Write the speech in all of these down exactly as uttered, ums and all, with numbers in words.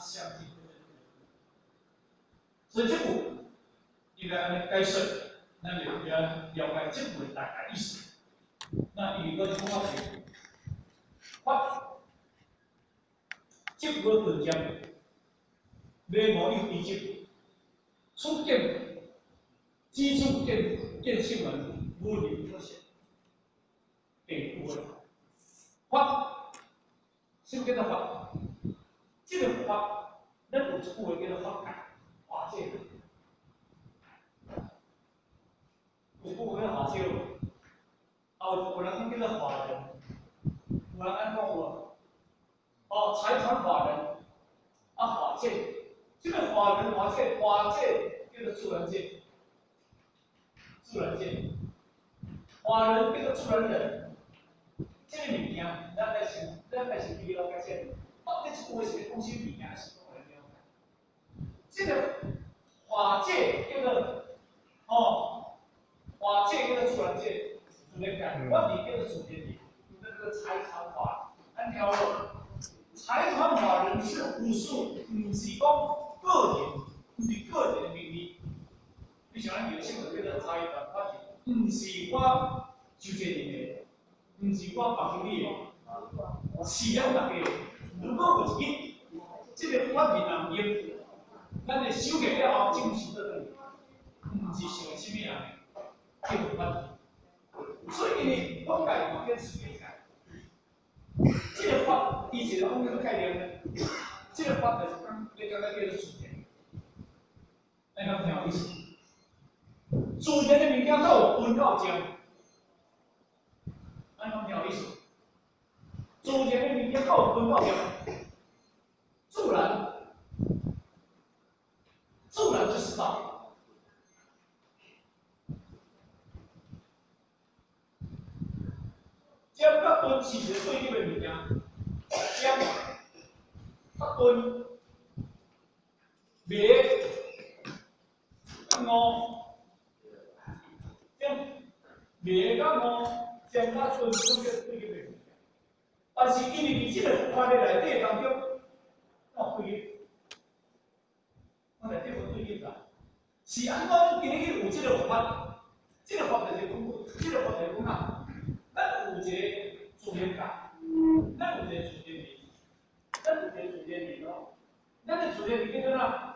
相近。所以这部应该安尼解说，咱就要了解这部的大概意思。那伊个讲法是，法即个论证，内无有依据，出见基础见见性文，无理可写，第五个法，什么叫做法？这个法，咱有一句话叫做法界，法界。有句话叫法界，啊，有人讲叫做法人，有人安讲无？哦，财团法人，啊，法界。这个法人、法界、法界叫做自然界，自然界。法人叫做自然人。这个物件，咱来先，咱来先比较解释，到底这个是讲什么物件是我来了解。这个法界叫做哦，法界叫做自然界，自然界，法理叫做主天理，那个财团法，按条了。财团法人是复数，不是讲个人，不是个人的名义。你像咱有些个叫做财团法人，不是我就这人的。唔是我白你的，是咱大家。如果有一日，这个法律人用，咱的修改了后，正式得到，唔是像什么样的，这个法律。所以呢，我改嘛跟时间改。这个法以前讲这个概念呢，这个法就是讲你刚刚叫做主权，那个挺有意思。主权的物件到有分到将。安怎听有意思？主权的物件靠分到讲，自然，自然就是道。将甲分是一个对立的物件，将甲分灭五，将灭甲五。将它分出个对立的物件，但是因为伫这个法律内底当中，哪对立？我内底无对立啦。是安怎今日有这个法？这个法就是讲，这个法就是讲啊，咱有一个自然界，咱有一个自然理，咱有一个自然理咯。咱的自然理叫做哪？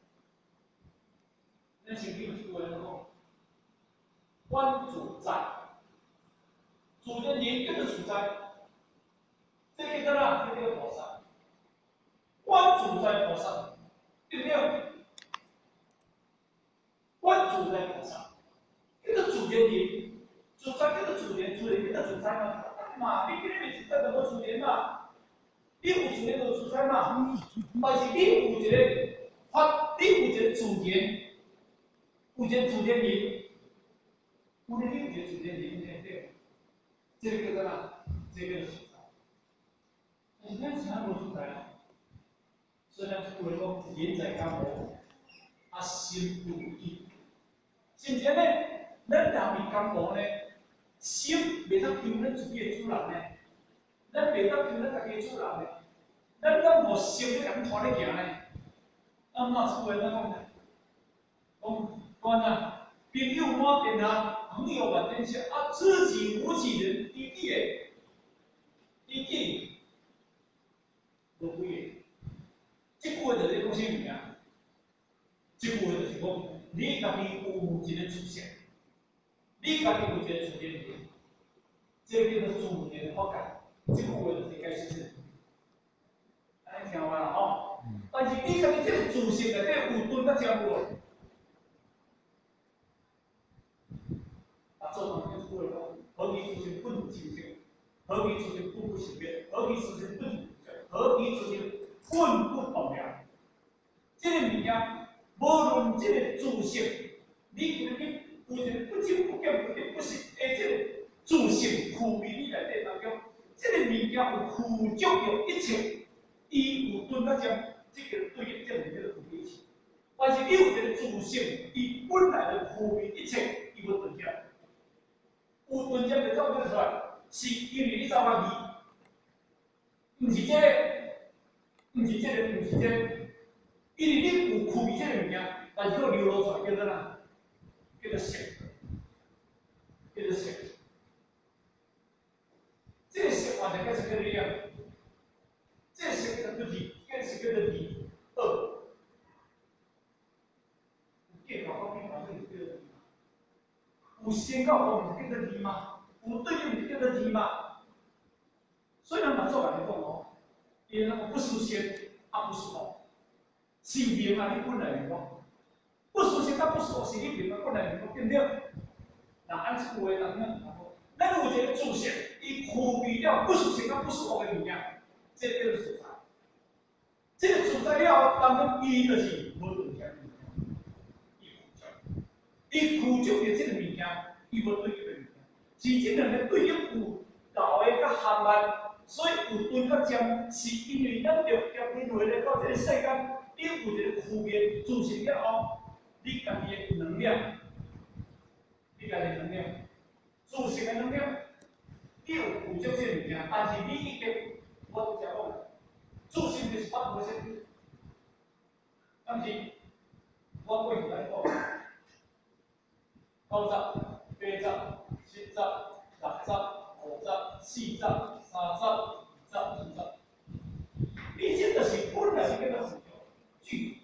咱先记有一句话讲，观主宰。主人人跟着主宰，这个叫哪？这个叫菩萨。观主宰菩萨，对不对？观主宰菩萨，这个主人人，主宰这个主人，主人跟着主宰嘛？嘛，你今日主宰就无主人嘛？你有主人就主宰嘛？但是你有一个法，你有一个主人，有一个主人人，有咧你有一个主人人，对不对？这个叫做哪？这个是主宰。但是咱是哪无主宰啊？所以咱就会讲人在江湖，啊心有意。甚至呢，咱人伫江湖呢，心袂当求咱自己的主人呢，咱袂当求咱家己的主人呢，咱敢互心咧甲咱拖咧行呢？啊，嘛是话咱讲呢，讲讲啊，朋友满天下，朋友满天下，啊，知己无几人，一地诶。一定无几个，这句话就是讲啥物件？这句话就是讲，你家己有一个主线，你家己有一个主见点，这叫做主见法界。这句话就是解释是，安尼听有啦吼。但是你家己这个主线内底有蹲甲遮无？啊，做人就是讲，何其主线本无清净。何其出现不不行变？何其出现不何其出现本不动摇？这个物件，无论这个自性，你今日有一个不净不净不净不实，而这个自性区别你内底当中，这个物件有附着着一切，伊有顿甲将这个对应证明这个区别一切。但是你有一个自性，伊本来就区别一切，伊无顿证，有顿证就怎么出来？是因为你走法义，毋是这个，毋毋是这个，毋是这个，因为你有区别这个物件，但是佫流露出来叫做哪？叫做色，叫做色。这个色完全叫是叫做亮，这个色叫做字，这个是叫做字二。有见到方面好像是叫做字嘛？有先到方面是叫做字吗？有对应是叫做字吗？所以咱把做法来讲哦，伊那个不属先，啊不属后，是明啊，你本来明讲，不属先啊不属后是你明啊本来明讲对不对？那按这个话当然。咱有一个主线，伊区别了不属性甲不属物的物件，这叫做素材。这个素材了，当然伊就是无对象物件，伊附着，伊附着的这个物件，伊无对应的物件，是这两个对应有高的甲含慢，所以有对甲尖，是因为咱着着认为咧到这个世间，伊有一个区别主线了后，你家己的能量，你家己能量。主性的能量，你有有这些物件，但是你已经我拄则讲了，主性就是百分之，但是我过去来讲，九十、八十、七十、六十、五十、四十、三十、二十、二十，你这就是本来是叫做具，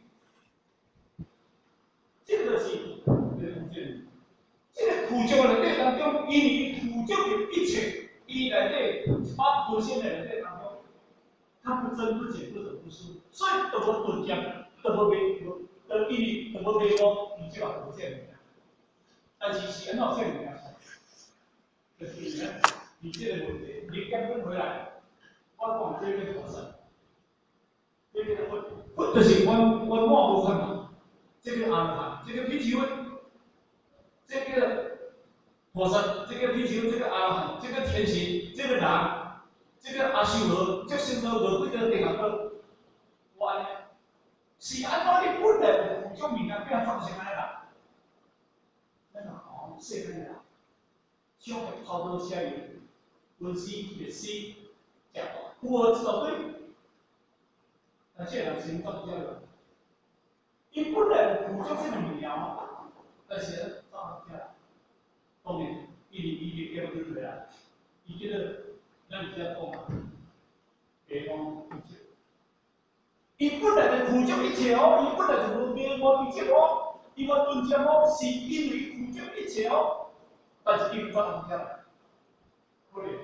这个就是对不对？这个苦咒内底当中，因为苦咒的一切，伊内底一百多线的内底当中，它不增不减，不得不失，所以都无顿减，都无袂，都因为都无袂无，你就话无这物件。但是是安怎这物件？就是呢，你这个问题，你根本回来，我讲这个发生，这个分分就是阮阮满部分嘛，这个阿罗汉，这个比丘分。这个火山，这个地球，这个阿罗汉，这个天行，这个人，这个阿修罗，这些都无几个地方个，完，是按照你本来的苦种物件变造成安尼啦。咱讲世间人，少个跑到下游，温习热习，食有无知道对？那这人是怎这样？伊本来苦种这个物件嘛，但是造出来。当然，伊离伊离叫对回来，伊这个咱只讲嘛，别讲一切。伊本来就苦中一切哦，伊本来就无灭无一切哦，伊无顿渐哦，是因为苦中一切哦，但是伊无法通下，可怜。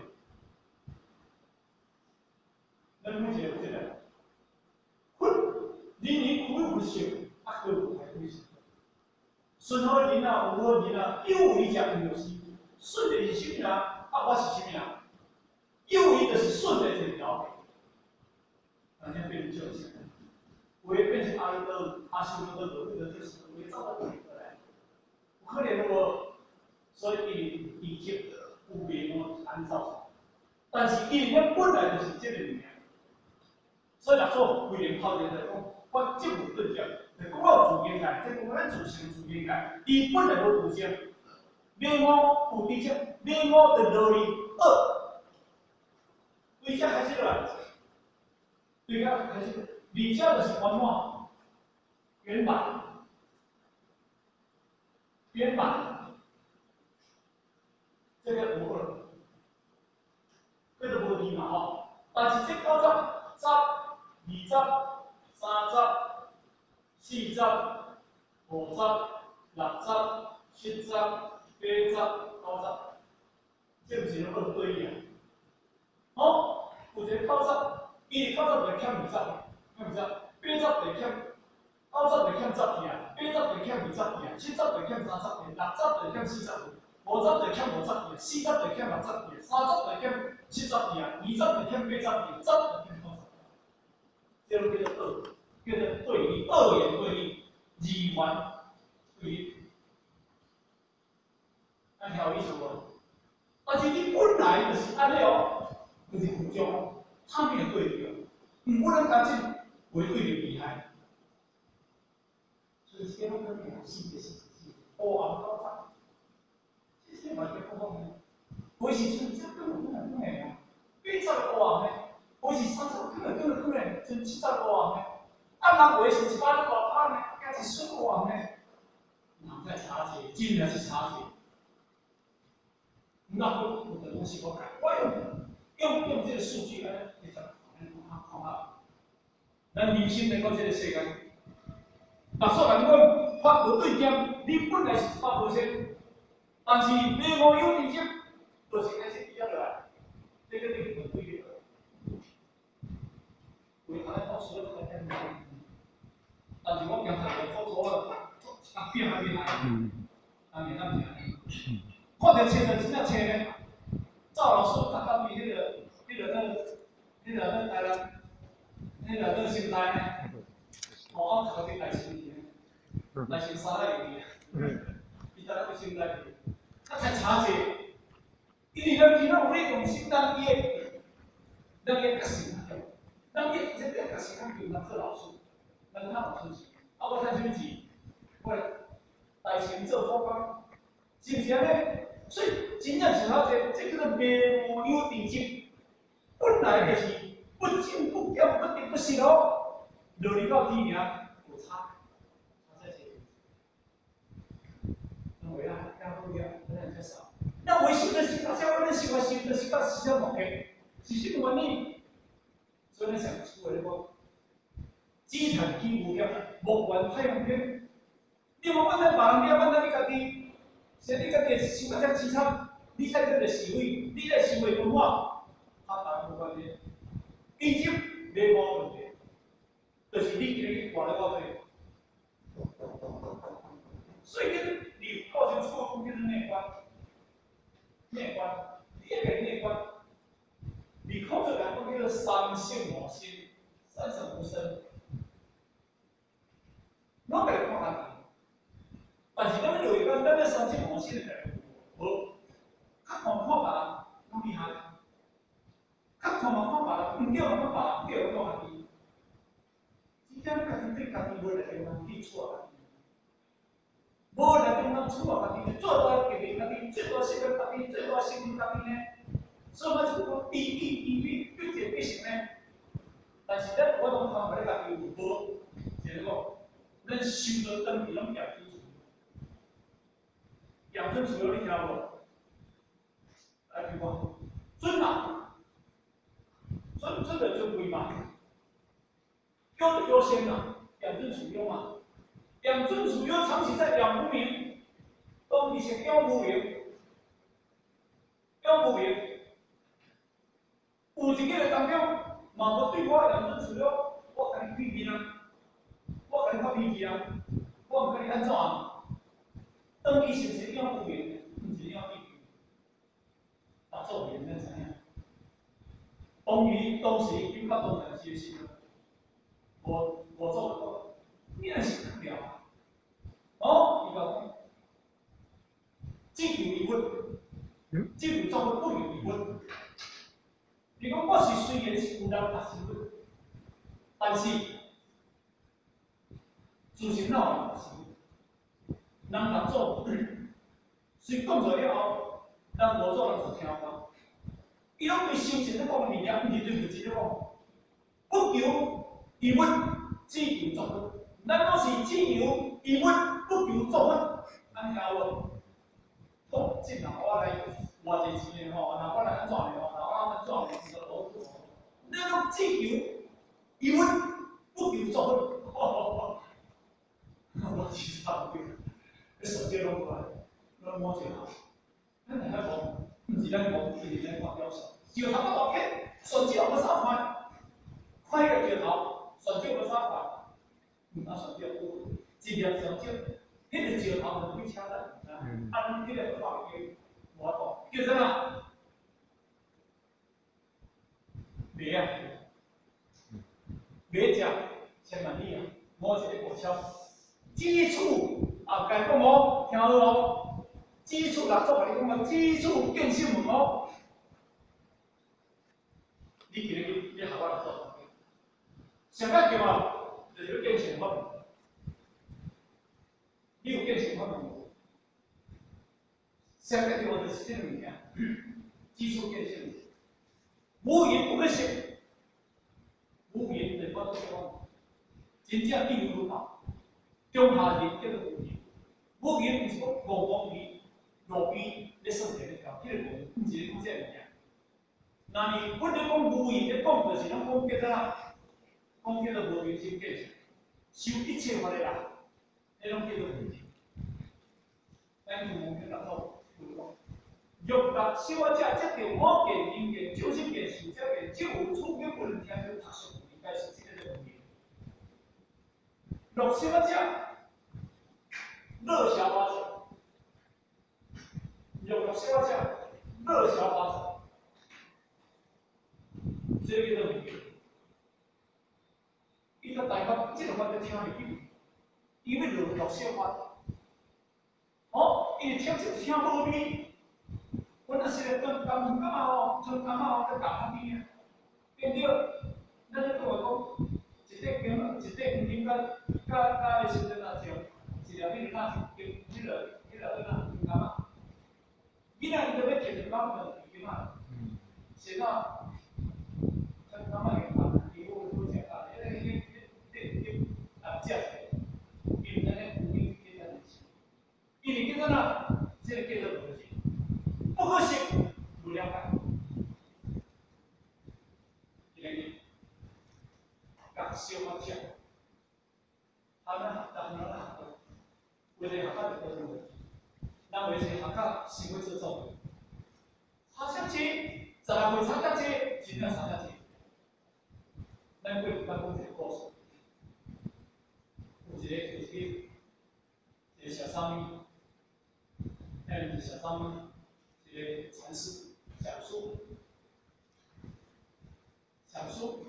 咱目前这个，困，人人苦有性，啊苦有害有性。顺好人啊，有好人啊，有为者有是。顺的是什么人？啊，我是什么人？有为就是顺的这条，人家变成这样，为变成阿弥陀阿修罗的罗的就是为造到这里来。可怜我，所以伊已经有别我安造，但是因为本来就是这个物件，所以来说为了靠人来讲，我这无对象，就讲到自然界，这讲咱自身自然界，伊本来无自性。灭我有地界，灭我的道理二，对家开始了，对家开始，离家的是圆满，圆满，圆满，这个无二，这个无二嘛吼，但是这九十、十、二十、三十、四十、五十、六十、七十。八十、九十，这不是拢二对应？好，有一个九十，伊九十就欠二十，欠二十；八十就欠，九十就欠十二，八十就欠二十二，七十就欠三十二，六十就欠四十二，五十就欠五十二，四十就欠六十二，三十就欠七十二，二十就欠八十二，十就欠九十。这种叫做二，叫做对立，二元对立，二元对立。安条意思无？但是你本来就是安尼哦，就是苦中，他没有对立哦，唔不能讲这为对立厉害。所以这种跟两性的是是黑暗高涨，这些嘛叫黑暗呢。为是像这根本不能弄啊，非常黑暗呢。 我是三十，根本根本根本真七十多万呢。啊，人为是一百多万拍呢，还是十多万呢？人在差钱，真正是差钱。那我有的东西我改，我用用用这个数据来，你讲，看看看，咱人生能够这个世界，那虽然讲法律对点，你本来是一百 percent， 但是你无有理解，就是开始比较来，这个这个对的。为他到时候他才但是我经常会考错啊，啊变还变还，啊变啊变。看到车就真正车呢，赵老师大家对迄个、迄个、那、迄个、那台湾、迄个、那心态呢，哦，我头先来心去，来先三来去，伊在那个心态去，他才查者，因为咱今仔有咧用心当业，咱业个性啊，咱业这个个性咱对咱做老师，咱较有出息，啊，我趁什么钱？我代钱做辅工，是不是安尼？所以真正是好这，这叫做名无有地质，本来就是不进不减，不得不失咯。落嚟到天命有差，差在这里。那为啊，干不了，不能接受。那为什么是大家为了喜欢喜欢喜欢喜欢某个，是什么原因？所以呢，想出来个资产基础嘅无关太阳天，你无问题别人了，问题你家己。所以你家己想啊，只资产，你在这个思维，你在思维文化，它当然无关系。以及没无问题，就是你今日活来到这，所以你构成错误就是内观，内观，第一个内观，你控制两个叫做三性我心，三省吾身，我给看下。但是咱们有一个咱们三性我心的人，无，较看看别人，拢厉害。较看嘛看别人，唔叫嘛看别人，叫我家己。只讲家己对家己无力量，人去错家己。无力量人错家己，做到决定家己，最多信任家己，最多信任家己呢。所以我就讲，比比比比，越解越行呢。但是咱我拢看法咧，家己有无，就是讲，咱修到等于拢养尊处优。养尊处优你听无？来，比如讲，尊老。尊尊的尊贵嘛，优的优先嘛，养尊处优嘛，养尊处优长期在养无名，都以前养无名，养无名，有一个当中，嘛无对我养尊处优，我甲你批评啊，我甲你发脾气啊，我毋甲你安怎啊？当伊是不是养无名，毋是养批评，打做别人怎样？当于当时比较多人接受，我我做得到，你也是不了啊。哦，伊讲，只有疑问，只有做不有疑问。你讲我是虽然是有人达成的，但是自身哪有达成？人合作，虽讲做了后，但无做人是听讲。伊拢对修行咧讲理念，毋是对物质咧讲。不求疑问，只求作问。咱拢是只求疑问，不求作问。安听有无？好，即若我来偌济钱吼，若我来安怎咧吼，若我安怎咧，是个好做。咱拢只求疑问，不求作问。我其他唔对，你手机拢过来，拢摸一下。咱大家讲。毋是咱讲，是咱看标准。石头我大起，顺手有三块，快个石头，顺手有三块，嗯，啊顺手有一粒上少，迄个石头就去车咱，按迄个画叫我讲，叫啥？卖啊，卖只千万里啊，摸一个过桥，基础啊，讲讲无，听好无？基础来做，你讲个基础建设门哦。你今日你学我来做，上个叫啊，就是要建设法门。你有建设法门无？上个叫就是这物件，基础建设。无言不可信， 无言的我都讲，真正比如好，中下人叫做无言，无言毋是讲五公里路边咧算钱咧条，迄个无言，毋是咧讲这物件。那你阮咧讲无言咧讲，就是咱讲叫做讲叫做无明心见性，修一切法的人，迄种叫做无言。咱就无叫做讲。欲达小我者，则着我见、因见、九心见、受者见，即有处根不能听到读书，应该是这个叫无言。六小我者，乐小法者，欲六小我者，乐小法者，这个叫无言。伊个大法，这个法就听袂起，因为六六小法，哦，伊听就听无味。我那时咧当当干嘛哦，从干嘛哦在打旁边啊，变着，咱咧讲话讲，一块姜，一块黄金甲甲甲迄时阵啊，像一粒迄个哪是姜，迄个迄个哪黄金啊，囡仔伊都要摕着讲着黄金啊，是啊，像干嘛个啊，伊我我食啊，迄个迄迄迄啊食者，伊咱咧黄金叫咱吃，伊是叫咱啊，这个叫做无钱。不可惜，不了解。一个人，讲小我者，他们学当然学到，为了学到就多问题，咱为了学到是会做作。差相车，十来岁差相车，真正差相车。咱过咱讲一个故事，有一个有一个一个小商人，那个小商人。一个禅师讲述，讲述，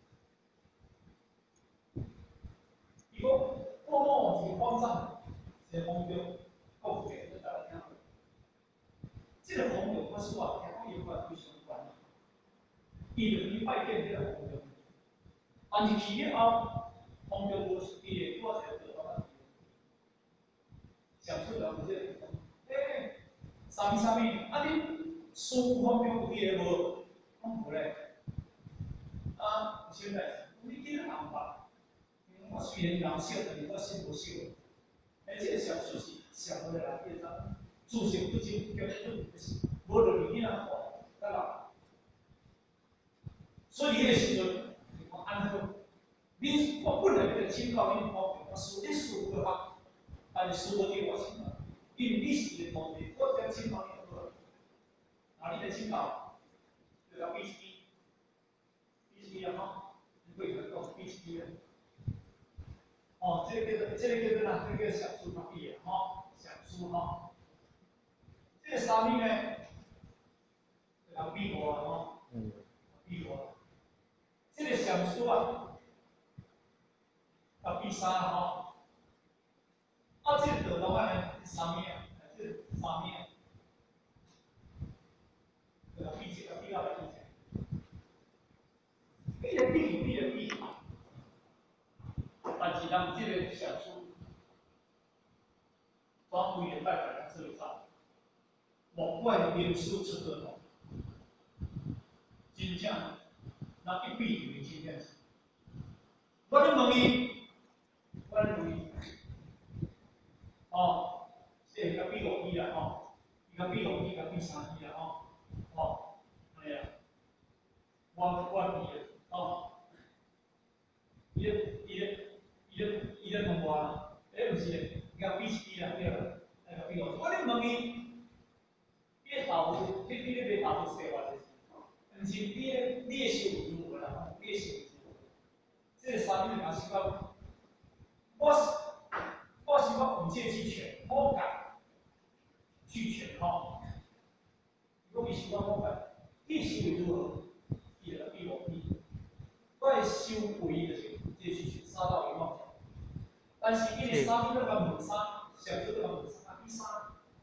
伊讲过往一个方丈，一个方丈，告诉给大家听。这个方丈我是话，听讲伊个非常关，伊就去拜见这个方丈，但是去了后，方丈无伊个多少得到讲述了这个，诶。啥物啥物，啊你师傅方面有记个无？讲无咧。啊，有啥代志？你记得人吧？我虽然人少，但是我心无少。而且小说是上好的人，变成自信不精，叫做无论你囡仔看，对啦。所以迄个时阵，我安好，你我本来就请教你方面，我师你师傅学，但是师傅对我请教，因为你是一个徒弟，我才请教你。啊，你的青岛，这个 B H P，B H P 啊哈，你会很多 B H P 的。哦，这个叫做这个叫做哪？这个小书法毕业哈，小书哈。这个啥物呢？这个壁画啊哈，壁画。这个小书啊，啊 B 三啊哈。啊，这个的话呢，啥物啊？这啥物啊？这个 B 这个 B 二的 B 这个 B 比的 B， 但是咱这个小书，专为了代表咱这里上，莫怪名师出得头，真正那一笔就是真正是。我咧问伊，我咧问伊，哦，这个 B 六 B 啦吼，伊个 B 六 B 个 B 三 B 啦吼，哦，哎呀，我我比的哦。伊咧伊咧伊咧伊咧问我，诶，毋是咧，伊讲 B 七啦，对啦，那个 B 六，我咧问伊，你咧豆腐，你你咧卖豆腐生活就是，毋是你咧你诶收入如何啦？你诶收入如何？这个三年讲是讲，我是我是讲五戒俱全，我讲俱全吼。如果伊是讲我讲，你收入如何？伊就比我比，我诶收费就是。这是三到一万条，但是伊个三那个门三，小说那个门三，第三，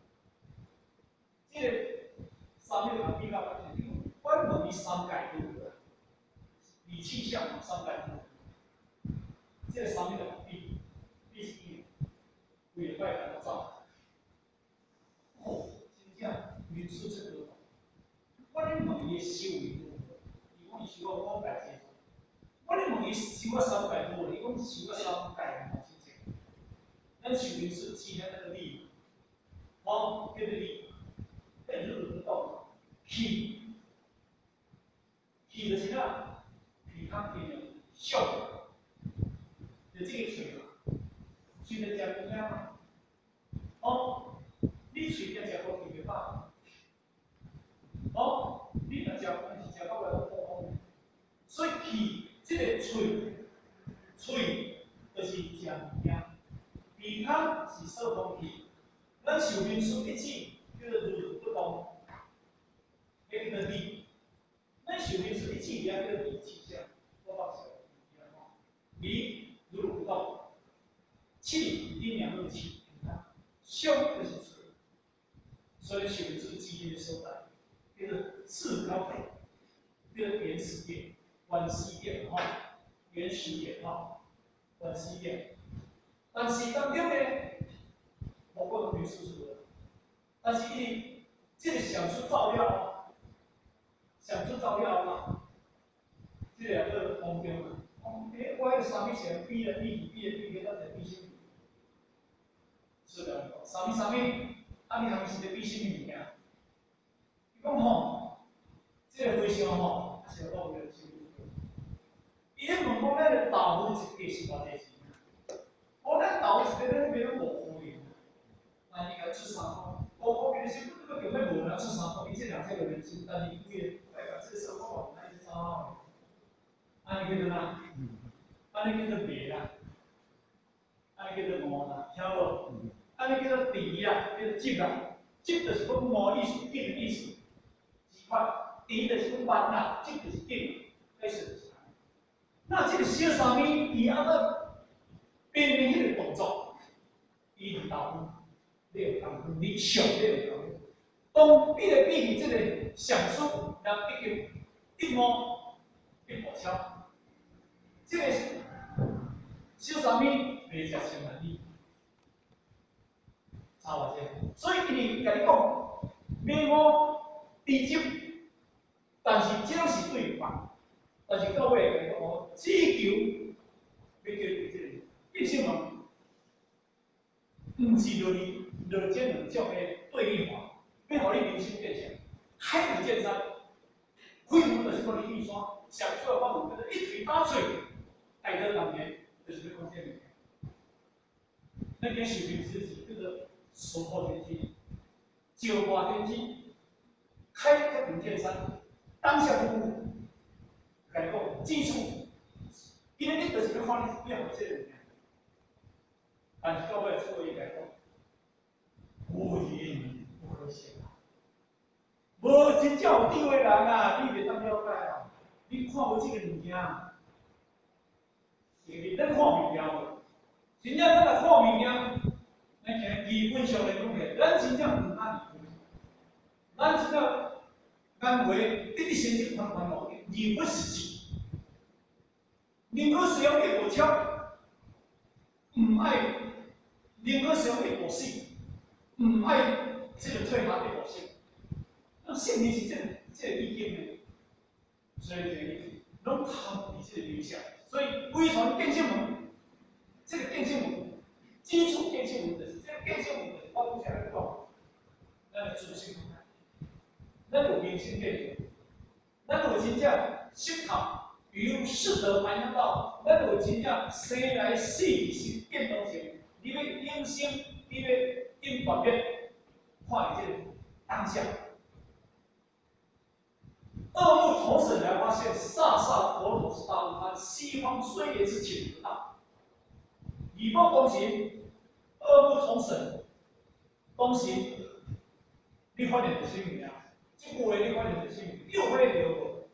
这个三那个比较关键，我问你三改度的，理气象嘛，三改度，这个三那个比比是一，为了外感到造，哦，真正民事这个，我咧问伊收入如何，伊讲伊收我五百千，我咧问伊。 想到三百多，伊讲想到三百嘛，真正。咱寿命是记在那个力，好，这个力，这日不动，气，气就是啥？皮康皮的笑，就这个嘴嘛，嘴在讲物件嘛，哦，你嘴在讲好听的话，哦，你若讲是讲到来都好好，所以气这个嘴，嘴就是讲物件。皮康是受风气，咱寿命数一起叫做如不动，迄叫做力。咱寿命数一起也叫做力气象，我报小一样吼。力如不动，气阴阳二气，胸就是水，所以寿命数基因的所在，叫做次高等，叫做原始点、原始点吼，原始点吼，原始点。但是当中呢，无过能数数的，但是伊这个想出照料，想出照料嘛，这个叫做风中嘛。诶，我迄个啥物想比了比比了比个，咱就比什么？是的，啥物啥物？啊，你还是在比什么物件？伊讲吼，这个回想吼，还是要讲个什么？伊咧问讲，咱个豆腐一价是偌济钱？我咱豆腐一个咱变五块银，那伊个出三块，五块银是不过根本无人出三块，伊这两千个人钱，但是伊个大概这三块万，那是三块。安尼叫做哪？安尼叫做卖啦，安尼叫做卖啦，听无？安尼叫做底啦，叫做积啦，积就是讲卖意思，定的意思，几块，底就是讲万啦，积就是定，类似就是。那这个小三米，伊安个边边迄个动作，伊是豆腐，你有功夫，你上你有功夫。当比来比去，这个上数，人已经一摸一摸敲，这个小三米袂食千万里，差偌济。所以伊甲你讲，买摸低级，但是这是对方，但是到尾甲你讲哦，只求要叫你这个变性嘛，毋是落你落这两种的对立法，要互你人生变强，海不见山，恢复就是讲你玉山，上出的法门叫做一腿打水，爱得人言，就是要讲这个。咱讲寿命之时叫做守候天机，九化天机，开太平见山，当下不误，甲你讲记住，因为你就是要看你要互这个物件，但是到尾出伊来讲，无言不可写啊，无真正有智慧人啊，你袂当了解啊，你看无这个物件，是你咱看物件无？真正咱来看物件，咱行基本上来讲起，咱真正唔按理，咱真正安为直直先去看看咯，而不实际。宁可使用一火枪，唔爱；宁可使用一火性，唔爱这个退下一火性。那性命是这这个意见的，所以这个拢逃避这个影响。所以微传电线门。这个电线门，基础电线门的是这个电线门的包括起来讲，咱的主性状态，咱有明星电源，咱有真正适合与适得排尿道，咱有真正生来死去是变动型，你要养生，你要应锻炼，看这个当下。恶目同审来发现，飒飒佛陀是大悟他西方虽也是请得大。以报公行，恶不同审。公行，你发现是啥物啊？这句话你发现是啥物？你有发现到无？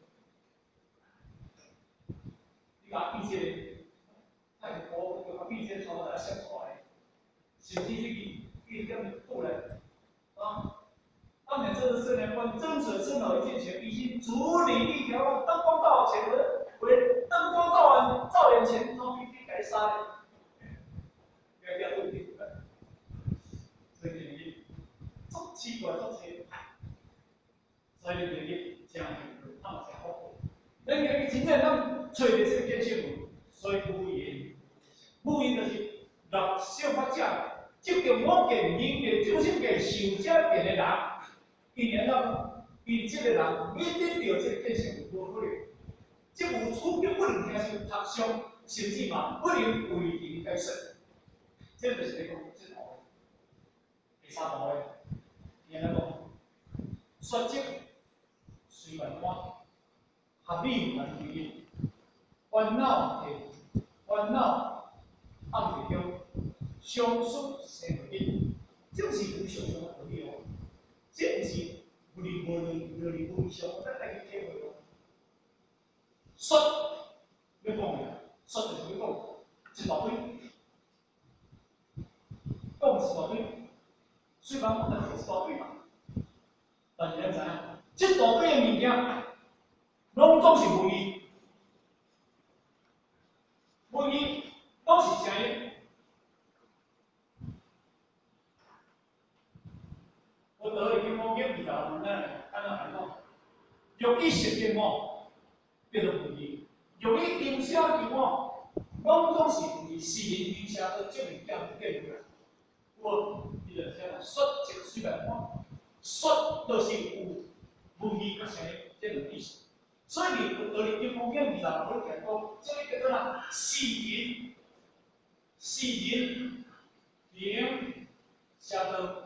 你甲比这个，太古，就甲比这个头来写出来，甚至去去叫你过来啊！当年这个四年关真者真老一件前，已经足理一条灯光照前为为灯光照完照眼前，他必须改杀的。要要对比的，所以你足奇怪足奇，所以你讲这样他们才好。咱讲真正咱找的这个电线门， 所以母音，母音就是六小法者，即个我见人嘅中心嘅受者变嘅人，伊然后伊即个人要得到即个变成无可能，即有处境不能听上拍伤，甚至嘛不能为人解释，即就是你讲即个第三步咧，然后讲率直随缘观，合理还对应，烦恼系烦恼暗地中。相属成为，这是非常常合理哦。这不是无理无理无理无理上，咱来去体会哦。说要讲嘅，说就是要讲一大堆，讲一大堆，虽然我们一大堆嘛，但是咱知影，这大堆嘅物件，拢总是无义，无义都是啥嘢？我得了一方面比较呢，按照来讲，有意识的我变得不义，有意影响的我，拢总是不义，是人影响到这物件变出来。我伊就啥说这个虽然我说都是有无义个啥这个意思，所以你得了一方面比较，我讲讲这个叫做啦，是人，是人影响到。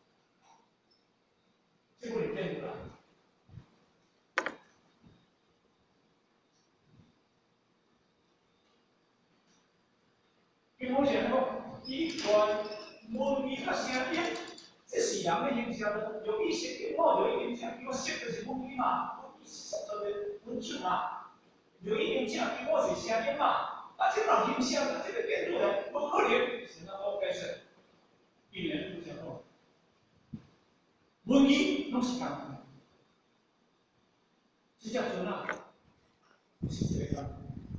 这个里面的啦，比如讲说，一段模拟个声音，这是人的影响的，有一些地方有影响，因为写的是模拟嘛，模拟是这个文字嘛，有影响，因为是声音嘛，啊，这种影响的这个变动呢，不可能是那个解释，一年不讲哦，文艺拢是讲的。是叫做哪？是这个。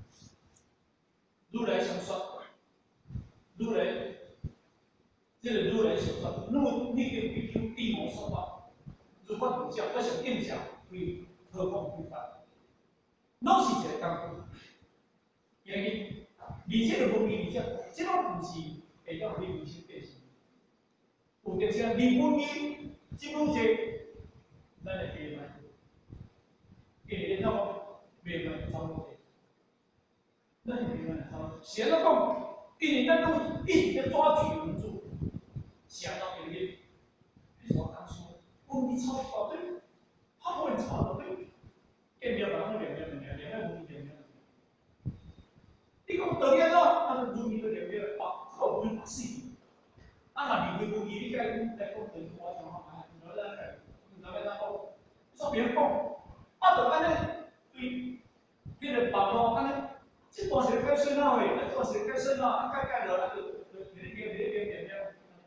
如来相说，如来，这个如来相说，如你跟比丘地魔说法，如法如教，那是印象对何况对法，拢是一个功夫。因为你这个文艺理解，这种不是会让你人生变成。有点像你文艺，这种这，咱来变卖。给你那么明白操作的，那你明白操作？写了讲，给你那种一直在抓取文字，想到给你，为什么刚说问题操作对，他不会操作对，给你把它两两两两两两两两，你讲到底咯，他是文艺的两两把，好文把事，啊那你文艺你该来讲等我讲话，我来来，你那边那个，说别人讲。啊，就安尼，对，迄个网络安尼，即段时间算哪位？啊，这段时间算哪？啊，改改落来就就就就就就就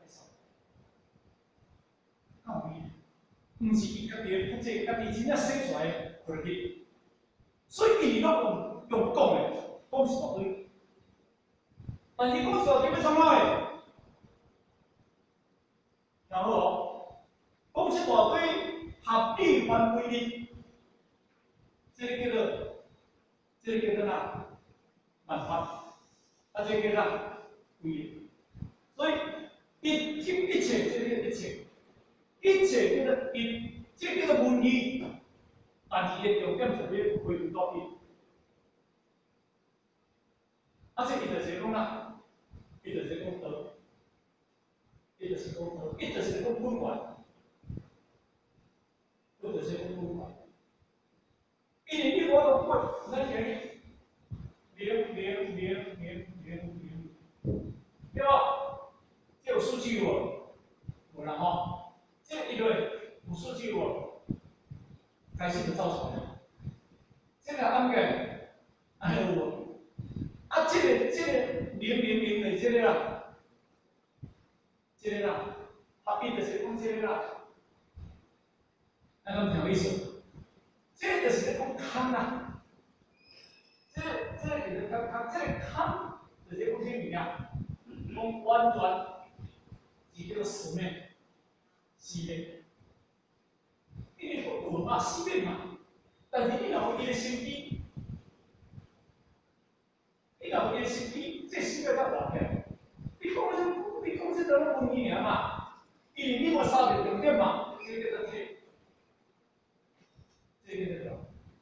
靠伊，毋是伊家己他这家己真正生出来回去，所以伊拢用用讲的，讲是大对，但是讲是大对要创哪的？然后，讲是大对合理范围内。这个叫做，这个叫做哪？办法，啊，这个叫哪？规。所以一听一切，这个一切，一切叫做一，这叫做文艺，但是伊重点就要回归到伊。啊，这伊就是讲哪？伊就是讲道，伊就是讲道，伊就是讲本源，伊就是讲本源。因为你我都会，咱讲零零零零零零，对吧？这有数据无？无啦吼，这一类有数据无？开始就造出来。这个按个，安尼有无？啊，这个这个零零零的这个啦，这个啦，它变的是讲这个啦，那种啥意思？这个是讲空啊，这这个就是讲空，这个空就是讲什么呀？讲完全是叫做四面，四面，因为有嘛四面嘛，但是你若伊个身体，你若若无伊身体，这世界才活起来。你讲这，你讲这都是文言嘛？因为你无三个重点嘛，这个叫做体，这个叫做。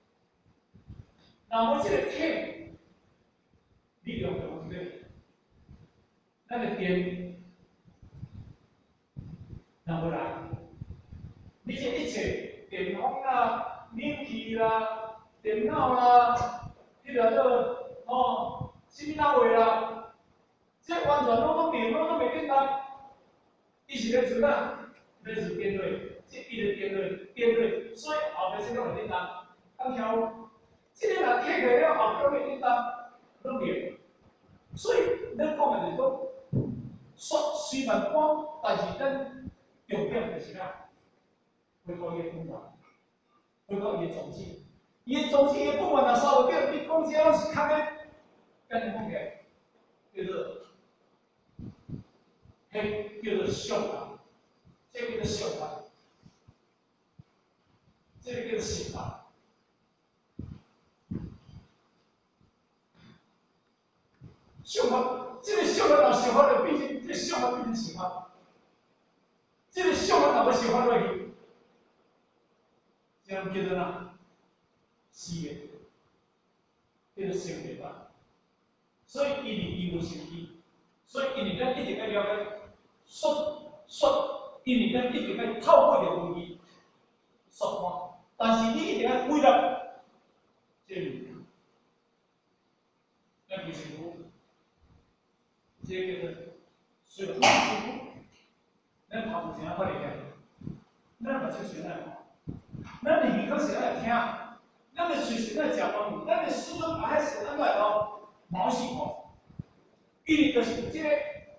那么这个体，你用用这个，咱个电，哪会来？你这一切电风啦、冷气啦、电脑啦，迄个做哦，什么单位啦，这完全拢都电，拢都袂简单。伊是咧做哪？咧是电类，这伊个电类，电类，所以后面这个袂简单，当挑。这个若摕起了后，叫袂简单，拢袂。所以咱讲的就是讲，说虽然讲，但是咱重点就是啥？回到伊个本源，回到伊个宗旨。伊个宗旨伊个本源若稍微变，你讲这拢是较个，跟你讲起来，叫做，迄叫做相法，这个叫做相法，这个叫做心法。相法，这个相法若相法就变成，这个相法变成心法。这个相法若要相法落去。这样叫做哪？死的，叫做生灭法。所以因为伊无生机，所以因为咱一直在了解说说，因为咱一直在透过着文字说话，但是你一定要归纳这物件，咱其实无，这叫做虽然辛苦，咱头前仔发力起，咱目睭先来看。咱的耳孔是爱听，咱的嘴是爱食饭物，咱的思想还是安怎讲？毛细孔，伊哩就是有这个，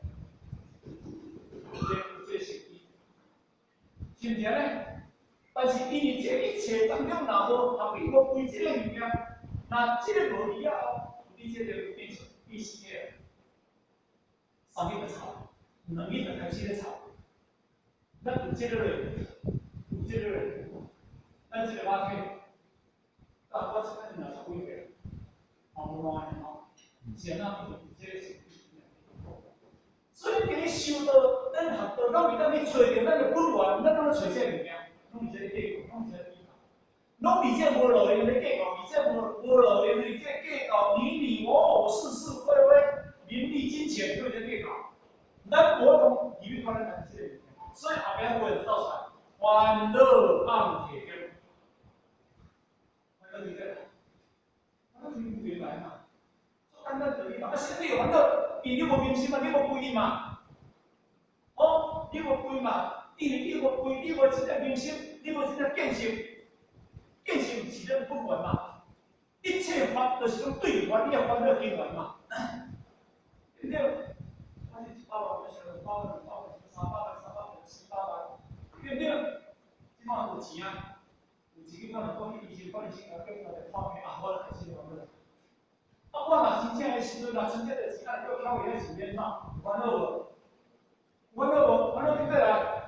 有这有这实体，是毋是安尼？但是因为这一切当中，若无合理无规这个物件，那这个无理啊，你这个变成变死个，三日就吵，两日就开始咧吵，咱有这个嘞，有这个嘞。咱这个话题，但我这个两十几个，好无赖吼，现在不是这个是。所以伫咧修道，咱学道到面，咱去找着咱的本源，咱怎么找这个物件？拢是这个计较，拢是这个计较，拢是这无路用的计较，而且无无路用的这计较，你你我我，是是非非，名利金钱都是计较。咱无同体育课咱谈这个物件，所以后边我就造出来，欢乐暗铁根。那你个，那你明白嘛？按照道理嘛，啊，现在有烦恼，你有无明心嘛？你无归嘛？哦，你无归嘛？因为你无归，你无真正明心，你无真正见性，见性是咱本源嘛。一切法都是讲对缘，你要烦恼因缘嘛。对不对？我是一百万，我想两百万、两百万、三百万、三百万、四百万，对不对？即马有钱啊！有钱，可能讲医生帮你先搞叫他来方面啊，我开始烦恼。啊，我若真正的时阵，若真正的钱啊，叫挑伊个钱免嘛，烦恼无？烦恼无？烦恼对不来？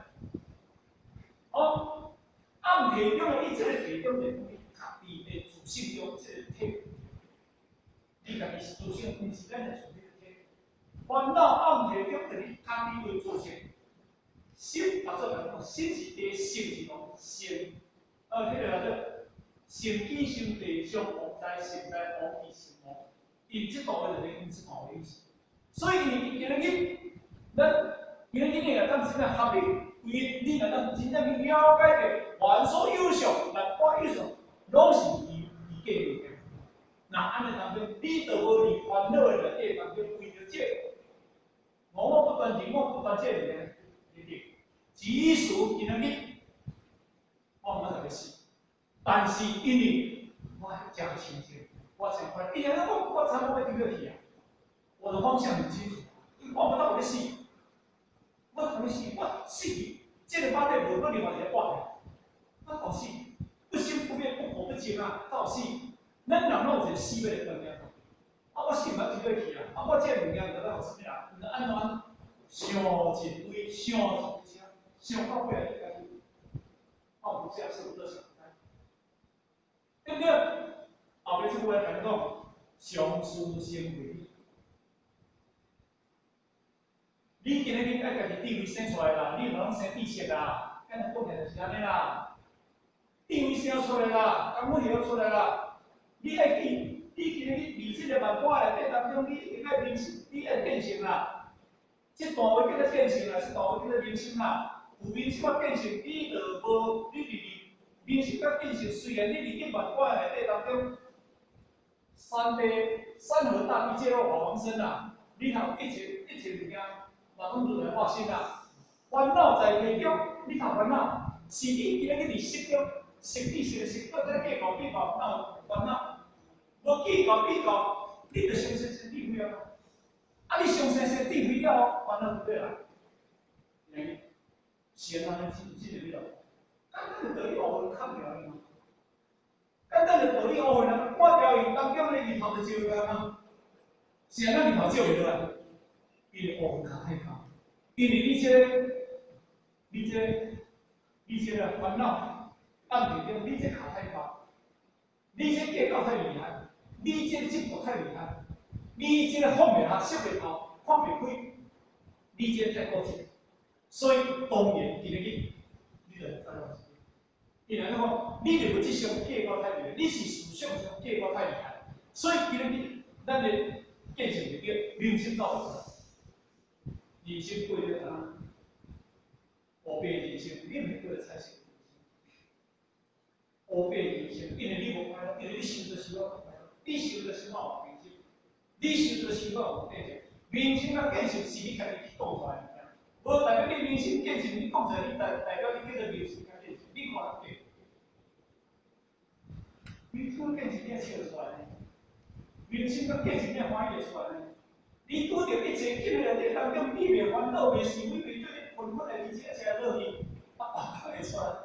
哦，暗体中的伊这个体中的家己的自性中这个体，你家己是自性，毋是咱的自己的体。烦恼暗体中的你家己为自性，心啊，做讲心是第性是讲性，呃，迄个叫做性起性地相无在，性在无其性无。伊即部分就是因即部的意思。所以你今日咱今日你若当真正合理，规你若当真正去了解着凡所有相，万法有相，拢是伊伊计物件。那安尼当中，你就无伫烦恼的内底当中为着这，我我不断地我不断这物件，对不对？只是今日我毋知个死，但是因为我真清楚。我才发现，伊安尼我我才我要丢掉去啊！我的方向很清楚，我不到我的死，我同死，我死去，这个法对无可能另外一个挂的，我到死，不生不灭，不苦不惊啊，到死，咱人拢有一个死灭的观念，啊，我死毋捌丢掉去啊，啊，我这个物件就要互啥啊？就安怎想一堆，想一声，想到尾来就开始，啊，有这样是有多想，对不对？后面这句话讲讲，相思生为， 你今日爱家己地位生出来啦，你无通生知识啦，安尼讲起来就是安尼啦。地位生出来啦，工课学出来啦，你爱记，你今日你二十个万卦内底当中，你应该明心，你爱变成啦。这段话叫做变成啦，这段话叫做明心啦。有明心啊变成，你就无你伫明心甲变成，虽然你二十万卦内底当中，三杯山河大地皆若法王身啦，你头一切一切物件，嘛拢如来化身啦。烦恼在其中，你头烦恼，是你今日伫识中。实际上是搁在计较计较，哪有烦恼？无计较计较，你就上生生智慧啊！啊，你上生生智慧了，烦恼就对啦。哎，是安尼记记得了。简单的道理学会看了伊嘛？简单的道理学会人看掉伊当中咧日头就照落来嘛？是安尼日头照落来，伊学会较害怕，因为你这个、你这个、你这个烦恼。按里面，你这卡太高，你这计较太厉害，你这执着太厉害，你这个放袂下，识袂透，看袂开，你这太固执，所以当然今日你，你就知道，因为讲，你就这项计较太厉害，你是思想上计较太厉害，所以今日你，咱的变成一个明心造出来，人生过得啊，无变人生，你袂过得才是。乌白人生，因为你无快乐，因为你受着受到快乐，你受着受到有变质，你受着受到有变质。人生啊，建设是你家己去讲出来物件，无代表你人生建设，你讲出来，你代代表你叫做人生甲建设，你看对？你做建设你也笑出来呢，人生甲建设你也欢喜出来呢。你拄着一切境内底当中，你袂烦恼，袂想，你袂做你混混的日子，而且乐意，啊，看会出来。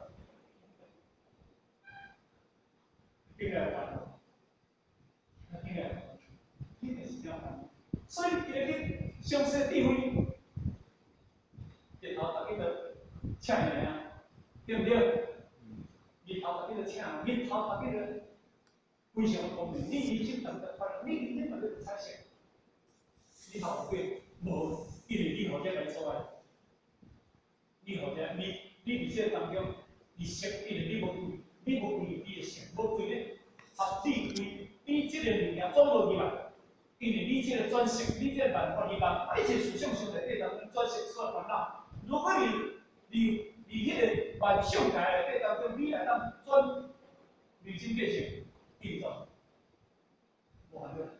应该有烦恼，应该有，应该是这样的。所以今日上生智慧，日头大家都请伊啊，对不对？日头大家都请，日头大家都非常聪明。你人生当中快乐，你人生当中有彩色，你头过无，因为你后者来出来，你后者你你伫这当中，你识，因为你无对，你无对你的识，无对咧。合智慧，你这个物件做落去嘛？因为你这个转识，你这个办法，你把一切思想上内底当中转识所烦恼。如果你你你迄个万象界内底当中，你来当转人生变成运作，无反对。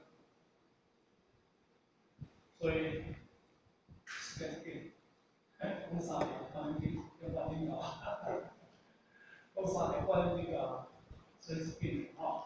所以时间紧，哎，讲三秒，关键用到听到，讲三秒关这个真是紧哦。